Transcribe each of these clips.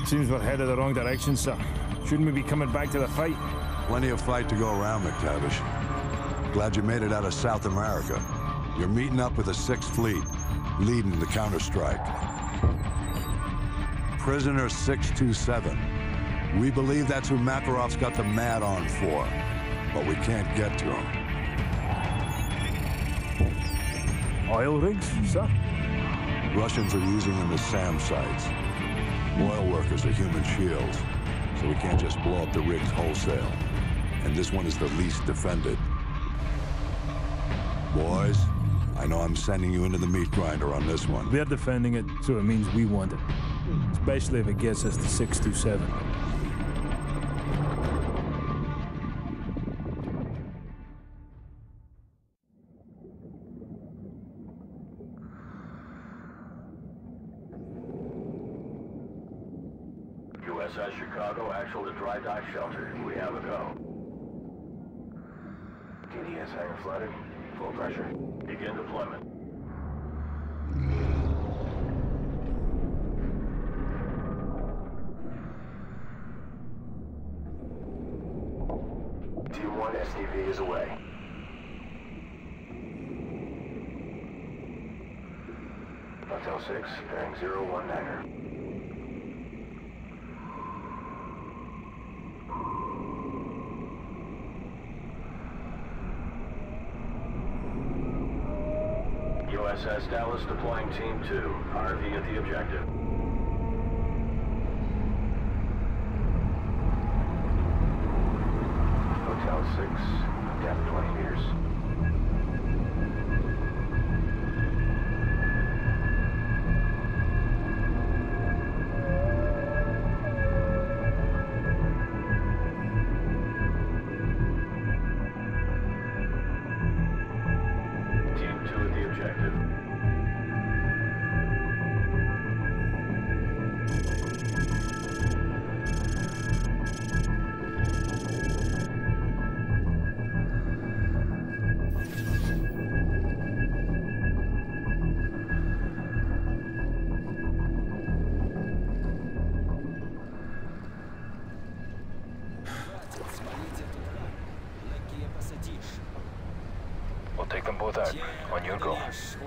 Seems we're headed the wrong direction, sir. Shouldn't we be coming back to the fight? Plenty of fight to go around, McTavish. Glad you made it out of South America. You're meeting up with the 6th Fleet, leading the counterstrike. Prisoner 627. We believe that's who Makarov's got the mad on for, but we can't get to him. Oil rigs, sir? Russians are using them as SAM sites. Oil workers are human shields, so we can't just blow up the rigs wholesale. And this one is the least defended. Boys, I know I'm sending you into the meat grinder on this one. They're defending it, so it means we want it. Especially if it gets us to 627. USS Chicago, actual to dry dock shelter. We have a go. DDS hangar flooded. Full pressure. Begin deployment. T1 SDV is away. Hotel 6, bearing 019er. USS Dallas deploying Team 2. RV at the objective. Hotel 6, depth 20 meters. Team 2 at the objective. We'll take them both out. On your go.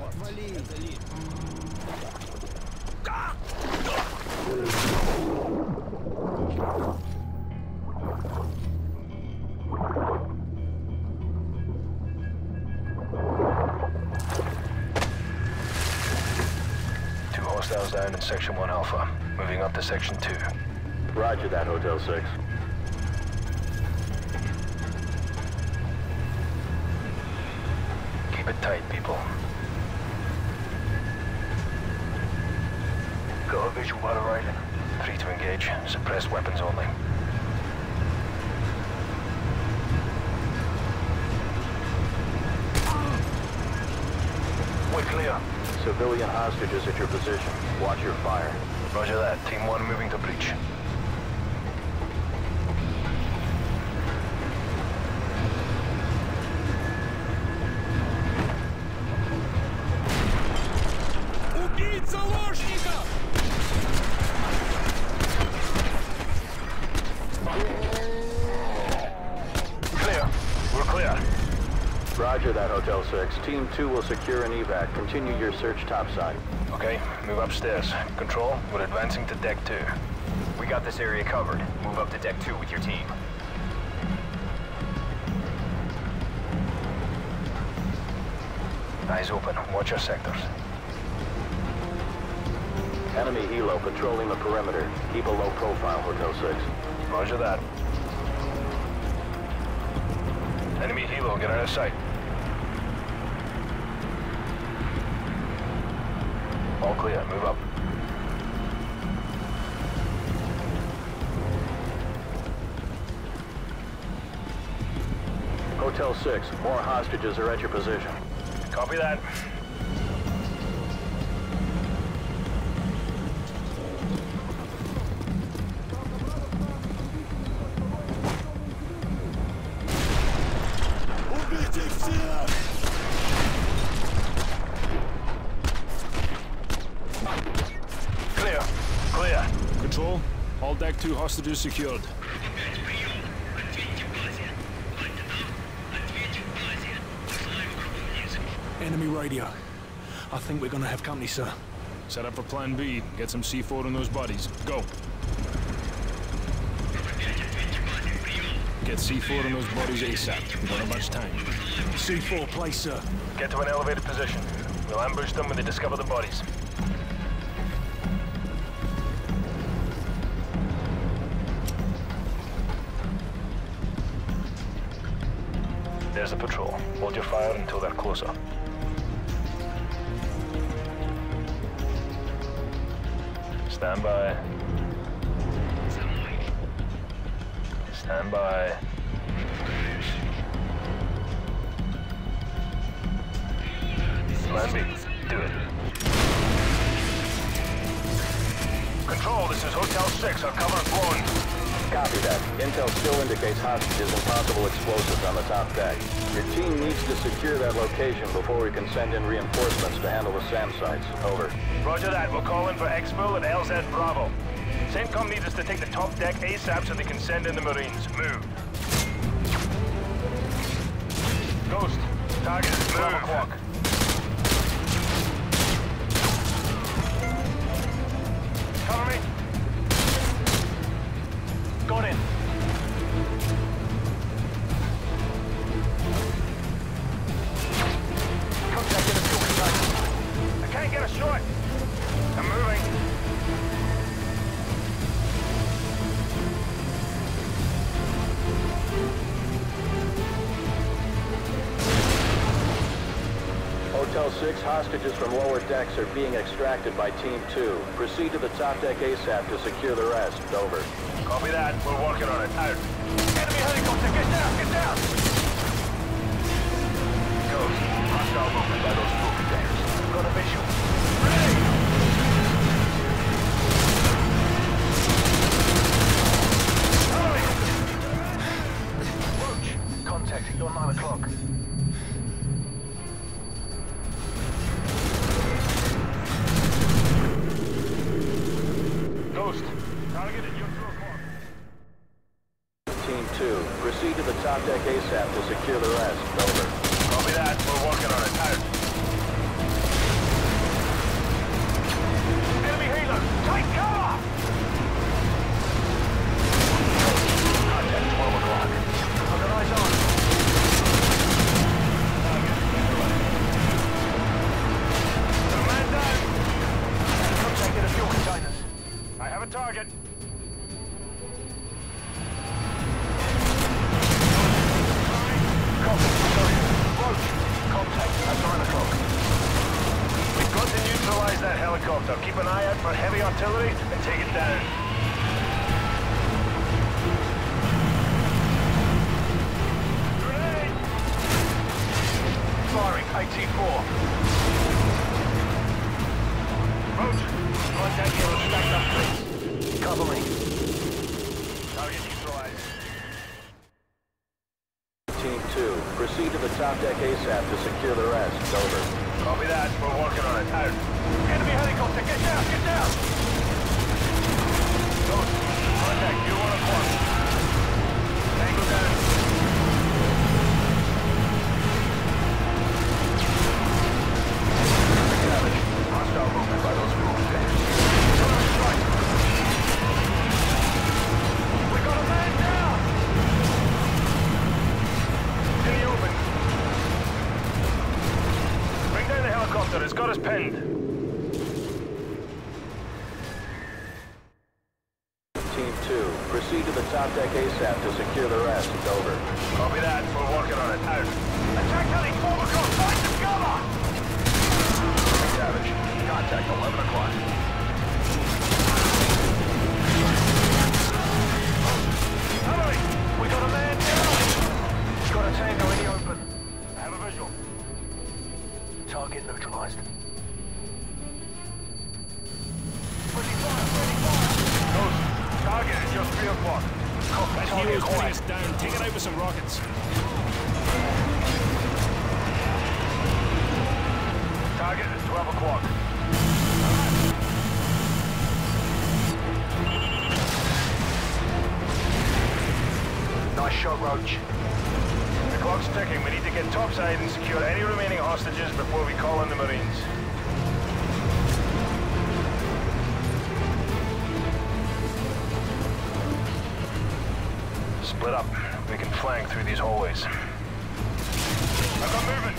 Two hostiles down in Section 1 Alpha. Moving up to Section 2. Roger that, Hotel 6. Keep it tight, people. Got a visual by the right. 3 to engage. Suppressed weapons only. We're clear. Civilian hostages at your position. Watch your fire. Roger that. Team 1 moving to breach. Clear. We're clear. Roger that, Hotel 6. Team 2 will secure an evac. Continue your search topside. Okay, move upstairs. Control, we're advancing to Deck 2. We got this area covered. Move up to Deck 2 with your team. Eyes open. Watch your sectors. Enemy helo patrolling the perimeter. Keep a low profile, Hotel 6. Roger that. Enemy helo, get out of sight. All clear, move up. Hotel 6, more hostages are at your position. Copy that. Control, 2 hostages secured. Enemy radio. I think we're gonna have company, sir. Set up for plan B. Get some C4 in those bodies. Go. Get C4 in those bodies ASAP. We don't have much time. C4, place, sir. Get to an elevated position. We'll ambush them when they discover the bodies. There's a patrol. Hold your fire until they're closer. Stand by. Stand by. Plan B. Do it. Control, this is Hotel 6. Our cover is blown. Copy that. Intel still indicates hostages and possible explosives on the top deck. Your team needs to secure that location before we can send in reinforcements to handle the SAM sites. Over. Roger that. We'll call in for Exfil at LZ Bravo. CENTCOM needs us to take the top deck ASAP so they can send in the Marines. Move. Ghost. Target is 12 o'clock. Cover me. Got in. Contact in a fuel container. I can't get a shot. I'm moving. Hotel 6, hostages from lower decks are being extracted by Team 2. Proceed to the top deck ASAP to secure the rest. Over. Copy that. We're working on it. Out. Enemy helicopter. Get down. Get down. Ghost. Hostile movement by those fuel containers. Got a visual. Ready. Roach. Contact. You're 9 o'clock. Ghost. Target at your 2 o'clock. Team 2, proceed to the top deck ASAP to secure the rest. Over. Copy that. We're working on it. Out. Enemy healer. Take cover! Contact 12 o'clock. I've got eyes on. Got a man down. Contact in a fuel containers. I have a target. Contact at 9 o'clock. We've got to neutralize that helicopter. Keep an eye out for heavy artillery and take it down. Grenade! Firing, AT-4. Roach, contact here and stacked up, please. Cover me. Target neutralized. Team 2, proceed to the top deck ASAP to secure the rest. Over. Copy that. We're working on it. Out. Enemy helicopter. Get down. Get down. Ghost. Contact. You 1 o'clock. Tango down. Damage. Hostile movement by those fuel containers. Counter strike. We got a man down. In the open. Bring down the helicopter. It's got us pinned. Team 2, proceed to the top deck ASAP to secure the rest. Over. Copy that. We're working on it. Out. Attack heli. 12 o'clock. Find some cover. Damage. Contact 11 o'clock. Hurry! We got a man down. Got a tango in the open. I have a visual. Target neutralized. Ready fire! Ready fire! Ghost, target is just 3 o'clock. That hero's putting us down. Take it out with some rockets. Target is 12 o'clock. Nice shot, Roach. The clock's ticking. We need to get topside and secure any remaining hostages before we call in the Marines. Split up. We can flank through these hallways. I've got movement.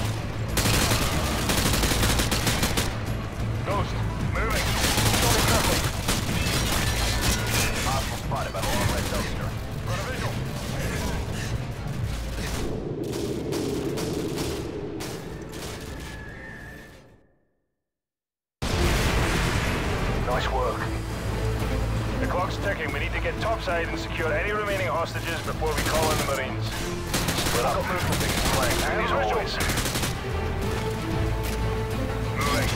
Ghost, moving. Solid traffic. Hostile spotted by the long red dumpster. Got a visual. Nice work. The clock's ticking. We need to get topside and secure any remaining hostages before we call in the Marines. Split up. We can flank through these hallways. Moving.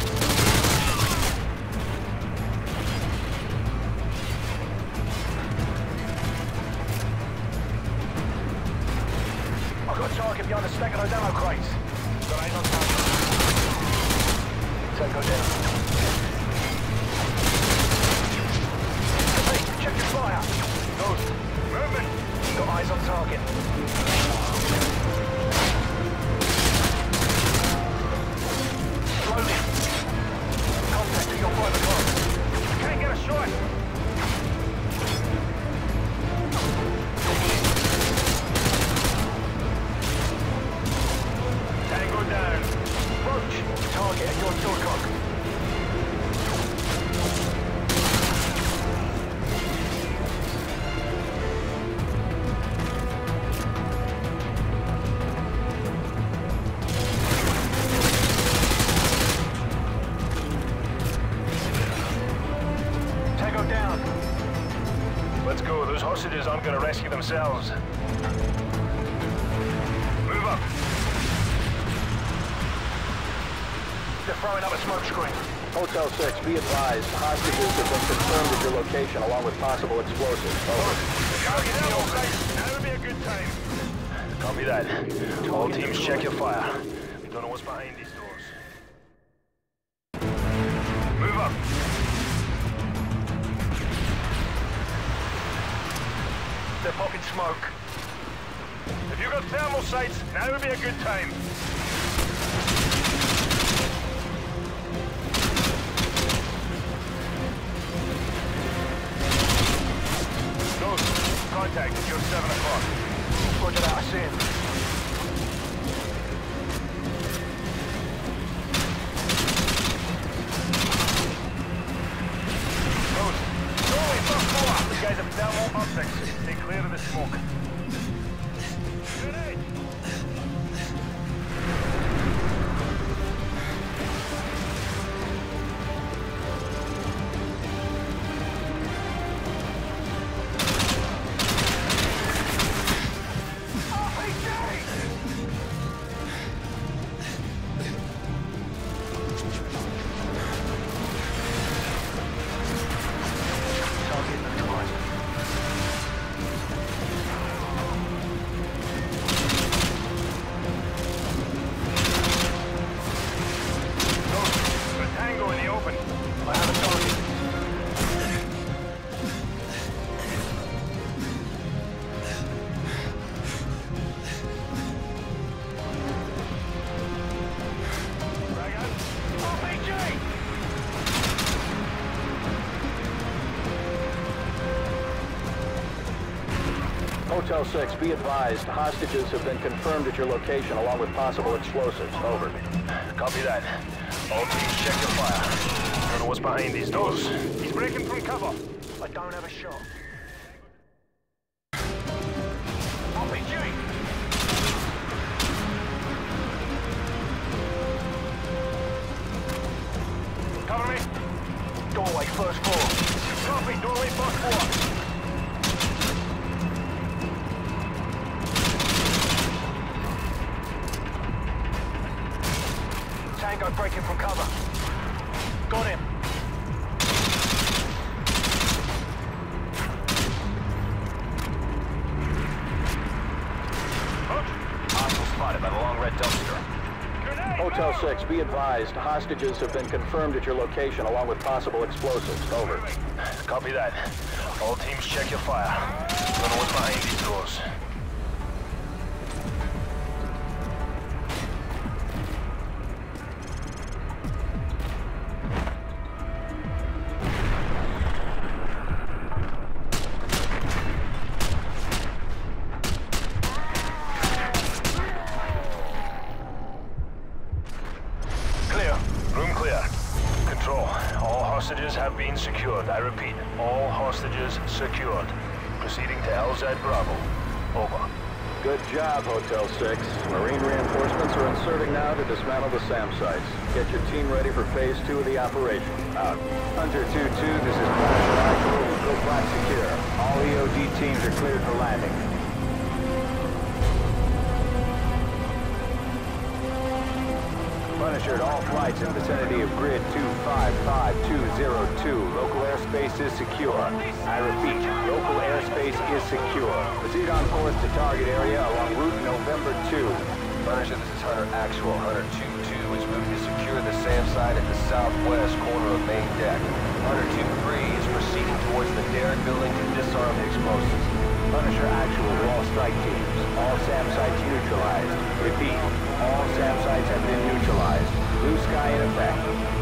I've got a target behind a stack of those ammo crates. Got eight on target. Tango down. Hey, check your fire. Ghost, movement. Got eyes on target. Slowly. Contact at your 5 o'clock. Can't get a shot. Tango down. Roach, target at your 2 o'clock. Tango down. Let's go. Those hostages aren't going to rescue themselves. Move up. They're throwing up a smoke screen. Hotel 6, be advised, hostages have been confirmed at your location along with possible explosives. Over. Target in all sights. Now would be a good time. Copy that. All teams check your fire. We don't know what's behind these doors. Move up. They're popping smoke. If you've got thermal sights, now would be a good time. Ghost, contact at your 7 o'clock. Roger that, I see him. Ghost, doorway first floor. These guys have thermal optics. Stay clear of the smoke. Grenade! Target neutralized. Ghost, put Tango in the open. I have a target. Drag out. RPG! Hotel 6, be advised, hostages have been confirmed at your location along with possible explosives. Over. Copy that. All teams check your fire. Don't know what's behind these doors. He's breaking from cover. I don't have a shot. RPG! Cover me. Doorway, first floor. Copy. Doorway first floor. Tango breaking from cover. Got him. Hostile spotted by the long red dumpster. Grenade! Hotel 6, be advised, hostages have been confirmed at your location along with possible explosives. Over. Copy that. All teams check your fire. Don't know what's behind these doors. Clear. Room clear. Control. All hostages have been secured. I repeat, all hostages secured. Proceeding to LZ Bravo. Over. Good job, Hotel 6. Marine reinforcements are inserting now to dismantle the SAM sites. Get your team ready for Phase 2 of the operation. Out. Hunter 2-2, this is Punisher Actual. Go flat secure. All EOD teams are cleared for landing. Punisher at all flights in vicinity of grid 255202. Local airspace is secure. I repeat, local airspace is secure. Proceed on course to target area along route November 2. Punisher, this is Hunter Actual. Hunter 2-2 is moving to secure the SAM site at the southwest corner of main deck. Hunter 2-3 is proceeding towards the Derrick building to disarm the explosives. Punisher Actual to all strike teams. All SAM sites neutralized. Repeat, all SAM sites have been neutralized. Blue sky in effect.